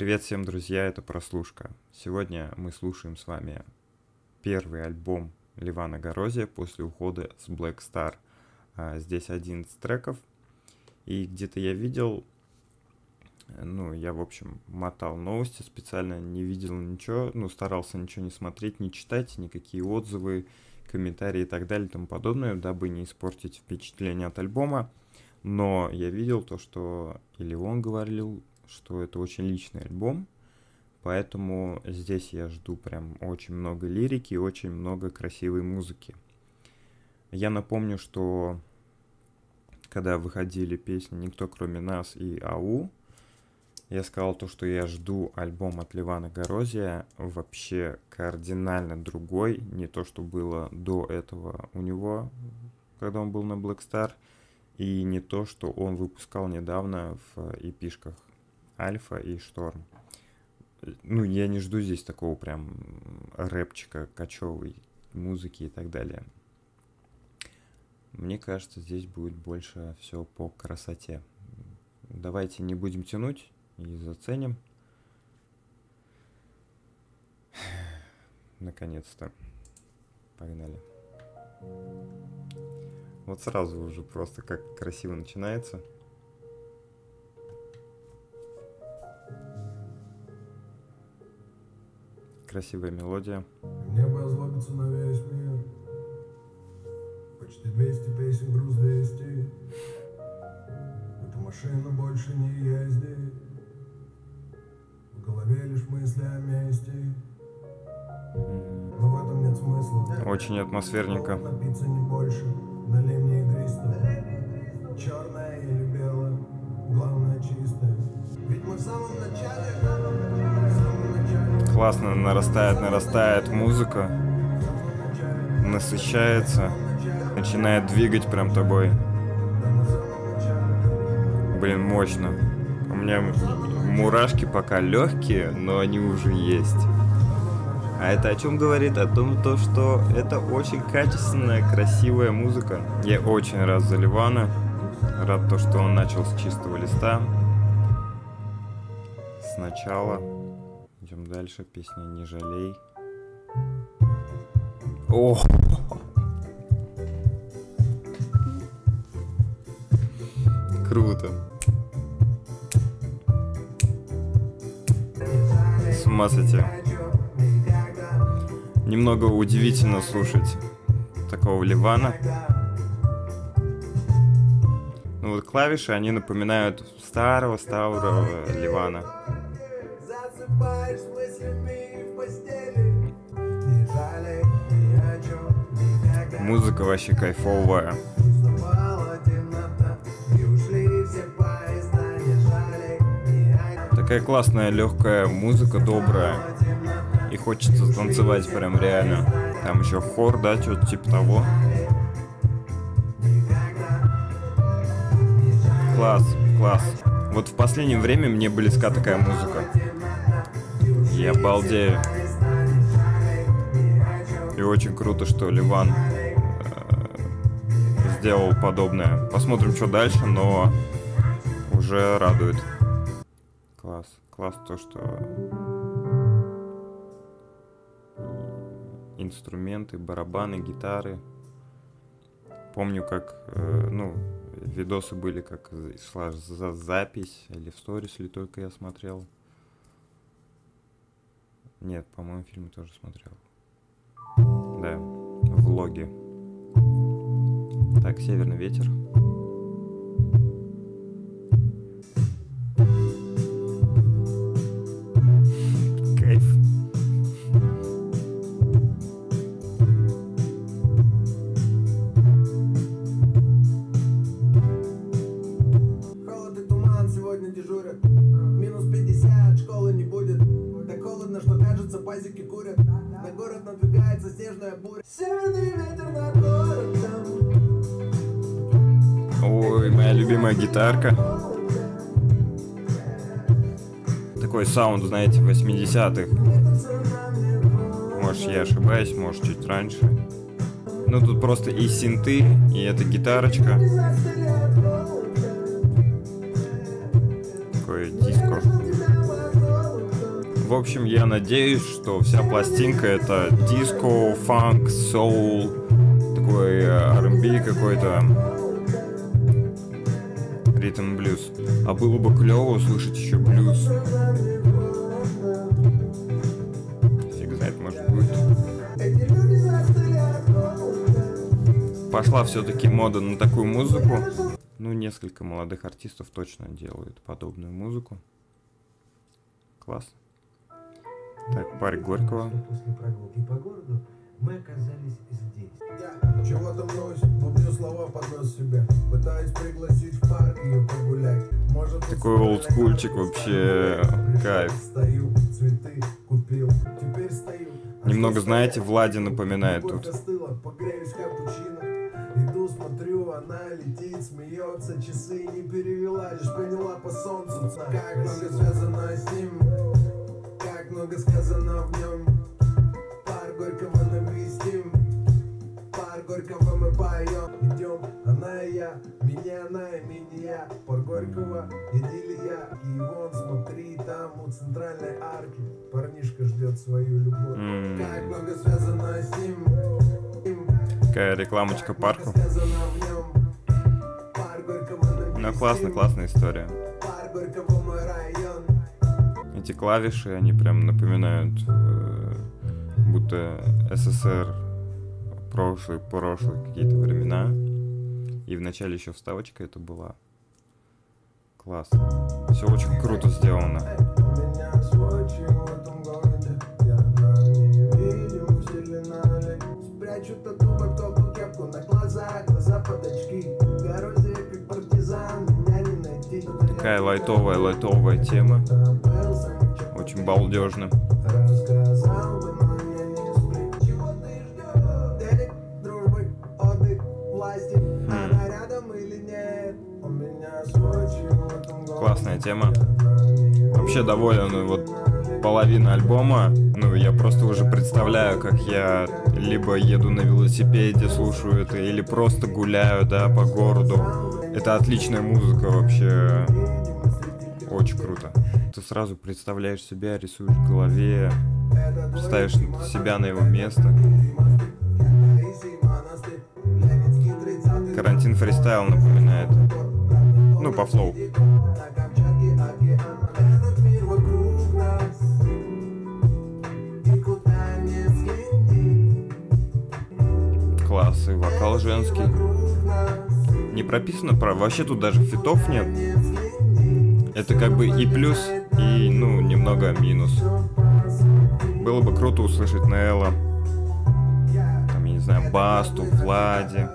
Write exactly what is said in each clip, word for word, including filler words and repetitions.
Привет всем, друзья, это Прослушка. Сегодня мы слушаем с вами первый альбом Левана Горозия после ухода с Black Star. Здесь одиннадцать треков, и где-то я видел, ну, я, в общем, мотал новости, специально не видел ничего, ну, старался ничего не смотреть, не читать, никакие отзывы, комментарии и так далее и тому подобное, дабы не испортить впечатление от альбома. Но я видел то, что или он говорил, что это очень личный альбом, поэтому здесь я жду прям очень много лирики и очень много красивой музыки. Я напомню, что когда выходили песни «Никто кроме нас» и «Ау», я сказал то, что я жду альбом от Левана Горозия вообще кардинально другой, не то, что было до этого у него, когда он был на Black Star, и не то, что он выпускал недавно в эпишках Альфа и Шторм. Ну, я не жду здесь такого прям рэпчика, качевой музыки и так далее. Мне кажется, здесь будет больше все по красоте. Давайте не будем тянуть и заценим. Наконец-то. Погнали. Вот сразу уже просто как красиво начинается. Красивая мелодия. Мне позлобиться на весь мир. Почти двести песен, груз двести. Эта машина больше не ездит. В голове лишь мысли о мести. Но в этом нет смысла. Очень атмосферненько. Напиться не больше. Налей мне игристо. Черное или белое. Главное чистое. Ведь мы в самом начале. В самом начале. Классно нарастает, нарастает музыка. Насыщается. Начинает двигать прям тобой. Блин, мощно. У меня мурашки пока легкие, но они уже есть. А это о чем говорит? О том, то, что это очень качественная, красивая музыка. Я очень рад за Левана. Рад то, что он начал с чистого листа. Сначала. Идем дальше. Песня «Не жалей». О! Круто. С ума сойти. Немного удивительно слушать такого Левана. Ну вот клавиши, они напоминают старого-старого Левана. Музыка вообще кайфовая. Такая классная, легкая музыка, добрая. И хочется танцевать прям реально. Там еще хор, да, что-то типа того. Класс, класс. Вот в последнее время мне близка такая музыка. Я обалдею. И очень круто, что Леван э, сделал подобное. Посмотрим, что дальше, но уже радует. Класс. Класс то, что инструменты, барабаны, гитары. Помню, как, э, ну, видосы были, как шла за запись, или в сторис, или только я смотрел. Нет, по-моему, фильмы тоже смотрел. Да, влоги. Так, «Северный ветер». Кайф. Холод и туман сегодня дежурят. Минус пятьдесят, школы не будет. Так холодно, что кажется, пазики курят. На город надвигается снежная буря. Северный ветер над городом. Ой, моя любимая гитарка. Такой саунд, знаете, восьмидесятых. Может, я ошибаюсь, может, чуть раньше. Ну, тут просто и синты, и эта гитарочка. Такое диско. В общем, я надеюсь, что вся пластинка это диско, фанк, соул, такой ар энд би какой-то, ритм блюз. А было бы клево услышать еще блюз. Фиг знает, может будет. Пошла все-таки мода на такую музыку. Ну, несколько молодых артистов точно делают подобную музыку. Класс. Так, парень Горького. После прогулки по городу мы оказались здесь. Я чего-то мнусь, бубню слова под нос себе. Пытаюсь пригласить в парк ее погулять. Может, такой олдскульчик вообще, кайф. Стою, цветы купил, теперь стою. Немного, знаете, Влади напоминает тут. Погреюсь капучино. Иду, смотрю, она летит, смеется, часы не перевела, лишь поняла по солнцу. Как много связано с ним, как много сказано в нем. Пар Горького навестим, пар Горького мы поем. Идем, она и я, меня она и меня. Пар Горького, идиллия. И вон, смотри, там у центральной арки парнишка ждет свою любовь. Mm. Как много связано с ним. Такая рекламочка парку. Ну, классно, классная история. Эти клавиши, они прям напоминают, э, будто СССР прошлые, прошлые какие-то времена. И вначале еще вставочка это была. Класс. Все очень круто сделано. Такая лайтовая, лайтовая тема. Очень балдежно. Классная тема. Вообще доволен вот половина альбома. Ну, я просто уже представляю, как я либо еду на велосипеде, слушаю это, или просто гуляю, да, по городу. Это отличная музыка вообще. Очень круто. Ты сразу представляешь себя, рисуешь в голове, ставишь себя на его место. Карантин фристайл напоминает. Ну, по флоу. Класс, и вокал женский. Не прописано, про... вообще тут даже фитов нет. Это как бы и плюс, и, ну, немного минус. Было бы круто услышать Нелла. Там, я не знаю, Басту, Влади.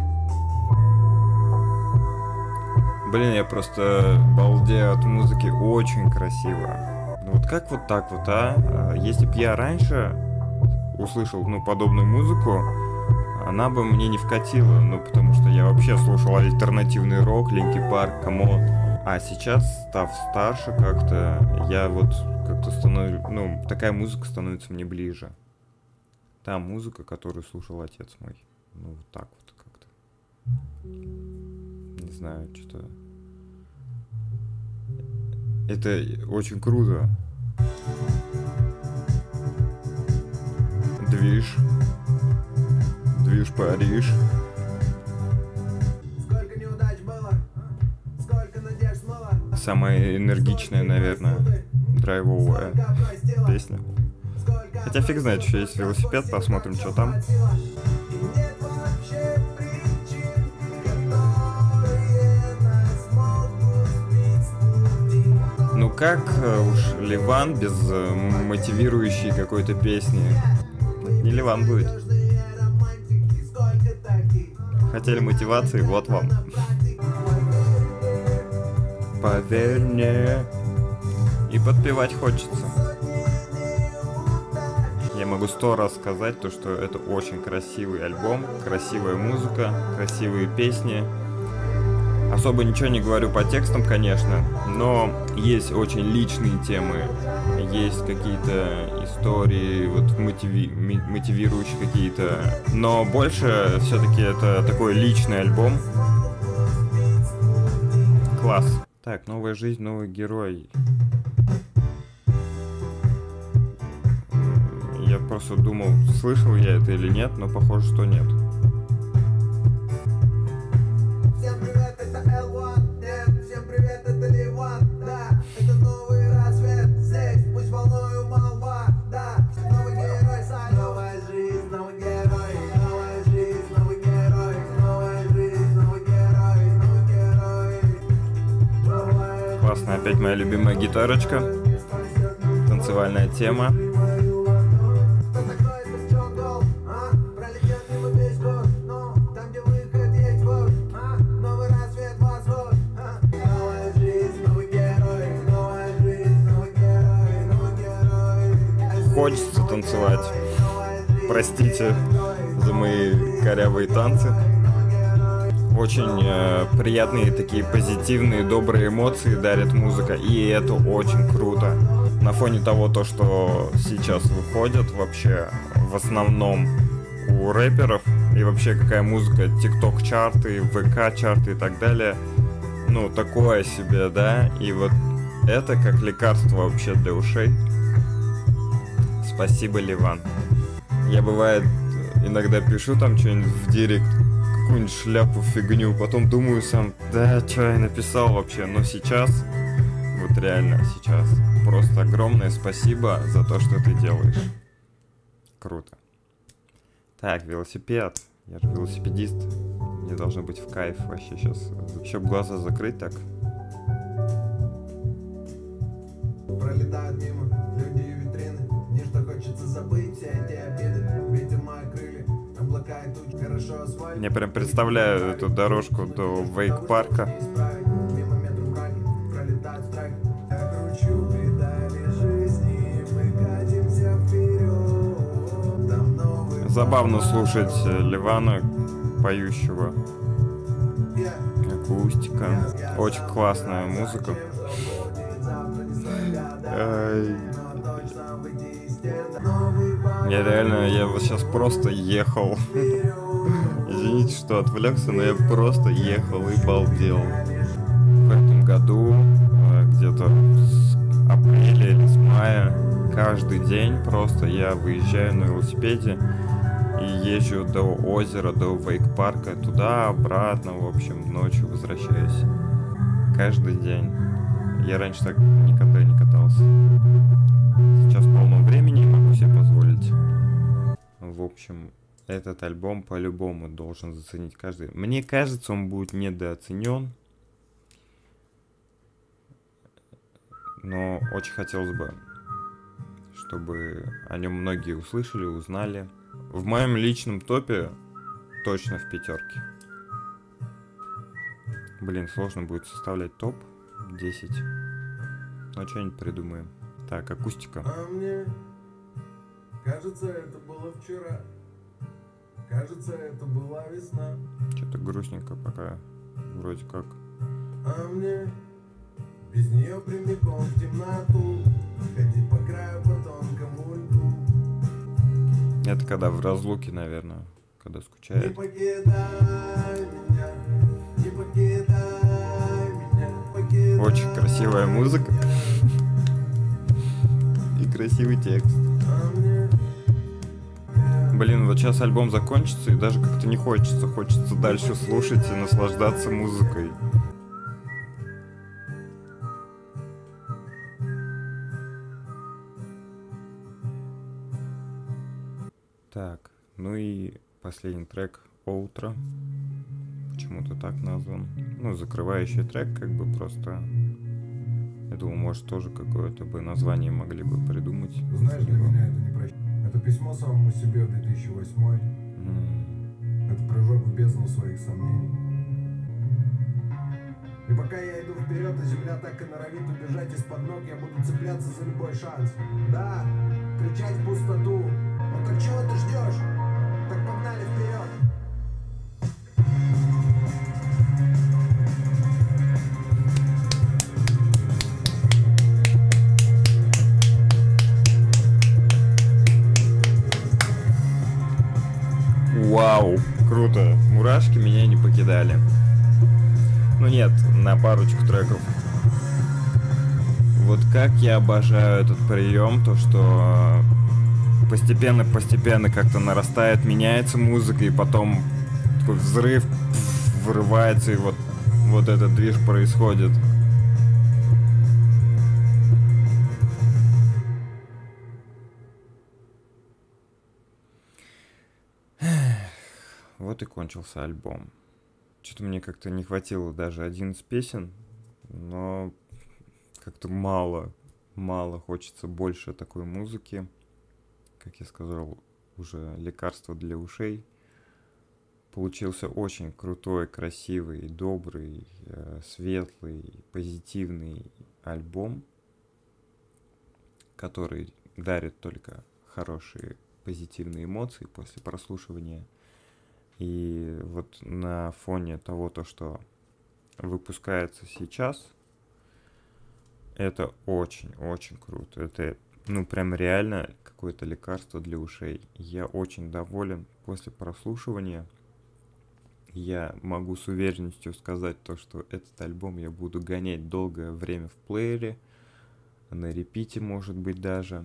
Блин, я просто балдею от музыки, очень красиво. Ну вот как вот так вот, а? Если б я раньше услышал, ну, подобную музыку, она бы мне не вкатила, ну, потому что я вообще слушал альтернативный рок, Линкин Парк, камон. А сейчас, став старше как-то, я вот как-то становлюсь, ну, такая музыка становится мне ближе. Та музыка, которую слушал отец мой. Ну, вот так вот как-то. Не знаю, что-то... Это очень круто. Движ. Движ Париж. Самая энергичная, наверное, драйвовая песня. Хотя фиг знает, что есть велосипед, посмотрим, что там. Ну как уж Ливан без мотивирующей какой-то песни? Не Ливан будет. Хотели мотивации, вот вам. Поверь мне. И подпевать хочется. Я могу сто раз сказать то, что это очень красивый альбом, красивая музыка, красивые песни. Особо ничего не говорю по текстам, конечно, но есть очень личные темы, есть какие-то истории, вот мотиви... мотивирующие какие-то, но больше все-таки это такой личный альбом. Класс. Так, новая жизнь, новый герой. Я просто думал, слышал я это или нет, но похоже, что нет. Всем привет, это эл один, нет, всем привет, это Ливан, да, это новый рассвет, здесь пусть волною молва, да, новый герой, Саня. Новая жизнь, новый герой, новая жизнь, новый герой, новая жизнь, новый герой, новый герой, новая. Классно, опять моя любимая гитарочка, танцевальная тема. Хочется танцевать. Простите за мои корявые танцы. Очень э, приятные такие позитивные, добрые эмоции дарит музыка. И это очень круто. На фоне того, то, что сейчас выходит вообще в основном у рэперов. И вообще какая музыка, тикток-чарты, ВК-чарты и так далее. Ну, такое себе, да. И вот это как лекарство вообще для ушей. Спасибо, Ливан. Я, бывает, иногда пишу там что-нибудь в директ, какую-нибудь шляпу, фигню, потом думаю сам, да, что я написал вообще, но сейчас, вот реально сейчас, просто огромное спасибо за то, что ты делаешь. Круто. Так, велосипед. Я же велосипедист. Мне должно быть в кайф вообще сейчас. Еще бы глаза закрыть так. Пролетают мимо люди и витрины. Мне что хочется забыть все эти обиды. Ветер мои крылья, облака и тучи, хорошо асфальт. Я прям представляю эту дорожку до вейк-парка. Мимо метров браги, пролетают страхи. Я кручу педали жизни, мы катимся вперед. Там новый. Забавно слушать Ливана, поющего. Акустика. Очень классная музыка. Ай. Я реально, я вот сейчас просто ехал. Извините, что отвлекся, но я просто ехал и балдел. В этом году, где-то с апреля или с мая, каждый день просто я выезжаю на велосипеде и езжу до озера, до вейк-парка, туда, обратно, в общем, ночью возвращаюсь. Каждый день. Я раньше так никогда не катался. Сейчас полно времени и могу себе позволить. В общем, этот альбом по-любому должен заценить каждый. Мне кажется, он будет недооценен. Но очень хотелось бы, чтобы о нем многие услышали, узнали. В моем личном топе точно в пятерке. Блин, сложно будет составлять топ десять. Ну, что-нибудь придумаем. Так, акустика. А мне кажется, это было вчера. Кажется, это была весна. Что-то грустненько пока. Вроде как. А мне без нее прямиком в темноту ходить по краю по тонкому льду. Это когда в разлуке, наверное. Когда Не скучает. покидай меня, не покидай меня, покидай. Очень красивая музыка. И красивый текст. А мне Блин, вот сейчас альбом закончится, и даже как-то не хочется. Хочется дальше слушать и наслаждаться музыкой. Так, ну и последний трек «Outro». Почему-то так назван. Ну, закрывающий трек, как бы просто... Я думал, может, тоже какое-то бы название могли бы придумать. Знаешь, для меня это не прощение. Это письмо самому себе в две тысячи восьмой. Mm. Это прыжок в бездну своих сомнений. И пока я иду вперед, а земля так и норовит убежать из-под ног, я буду цепляться за любой шанс. Да, кричать в пустоту. Ну так чего ты ждешь? Так погнали вперед. Вау, круто. Мурашки меня не покидали. Ну нет, на парочку треков. Вот как я обожаю этот прием, то что постепенно-постепенно как-то нарастает, меняется музыка, и потом такой взрыв пфф, вырывается, и вот, вот этот движ происходит. Вот и кончился альбом. Что-то мне как-то не хватило даже одиннадцать песен, но как-то мало, мало, хочется больше такой музыки. Как я сказал, уже лекарство для ушей. Получился очень крутой, красивый, добрый, светлый, позитивный альбом, который дарит только хорошие позитивные эмоции после прослушивания. И вот на фоне того, то, что выпускается сейчас, это очень-очень круто. Это, ну, прям реально какое-то лекарство для ушей. Я очень доволен после прослушивания. Я могу с уверенностью сказать то, что этот альбом я буду гонять долгое время в плеере, на репите, может быть, даже.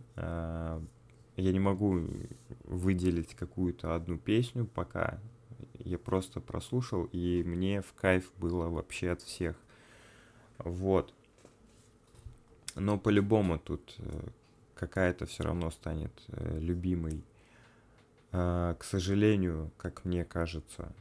Я не могу выделить какую-то одну песню пока. Я просто прослушал, и мне в кайф было вообще от всех. Вот. Но по-любому тут какая-то все равно станет любимой. К сожалению, как мне кажется,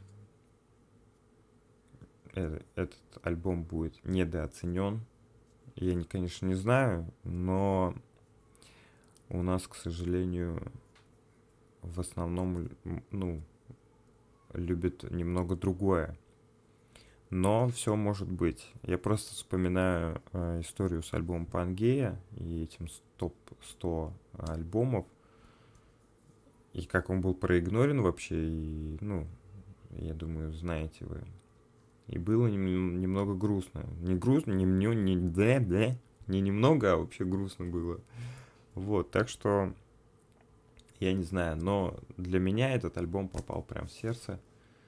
этот альбом будет недооценен. Я, конечно, не знаю, но у нас, к сожалению, в основном, ну, любят немного другое. Но все может быть. Я просто вспоминаю э, историю с альбомом Пангея и этим топ сто альбомов. И как он был проигнорен вообще. И, ну, я думаю, знаете вы. И было нем- немного грустно. Не грустно, не, не, не, да, да, не немного, а вообще грустно было. Вот, так что, я не знаю, но для меня этот альбом попал прям в сердце.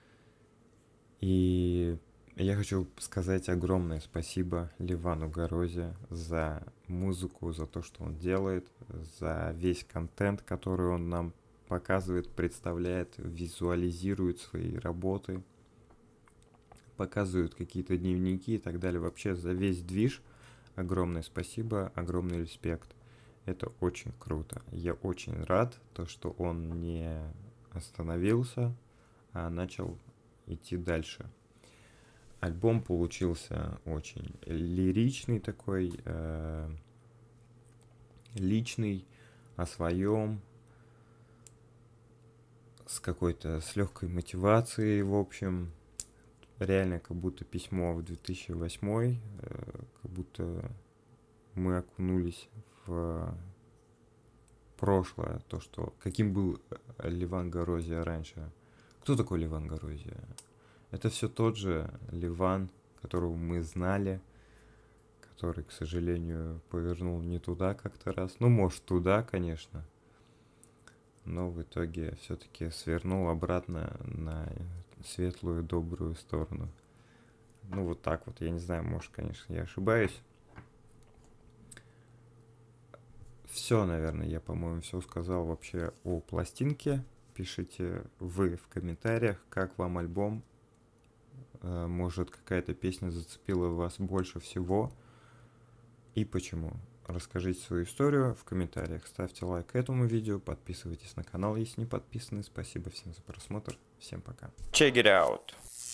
И я хочу сказать огромное спасибо Ливану Гарозе за музыку, за то, что он делает, за весь контент, который он нам показывает, представляет, визуализирует свои работы, показывает какие-то дневники и так далее. Вообще за весь движ огромное спасибо, огромный респект. Это очень круто. Я очень рад, то, что он не остановился, а начал идти дальше. Альбом получился очень лиричный такой, э, личный, о своем, с какой-то, с легкой мотивацией, в общем. Реально как будто письмо в две тысячи восьмой, э, как будто мы окунулись в прошлое, то, что каким был Ливан Гарозия раньше. Кто такой Ливан Гарозия? Это все тот же Ливан, которого мы знали, который, к сожалению, повернул не туда как-то раз. Ну, может, туда, конечно, но в итоге все-таки свернул обратно на светлую, добрую сторону. Ну, вот так вот. Я не знаю, может, конечно, я ошибаюсь. Все, наверное, я, по-моему, все сказал вообще о пластинке. Пишите вы в комментариях, как вам альбом. Может, какая-то песня зацепила вас больше всего и почему. Расскажите свою историю в комментариях. Ставьте лайк этому видео, подписывайтесь на канал, если не подписаны. Спасибо всем за просмотр. Всем пока. Check it out.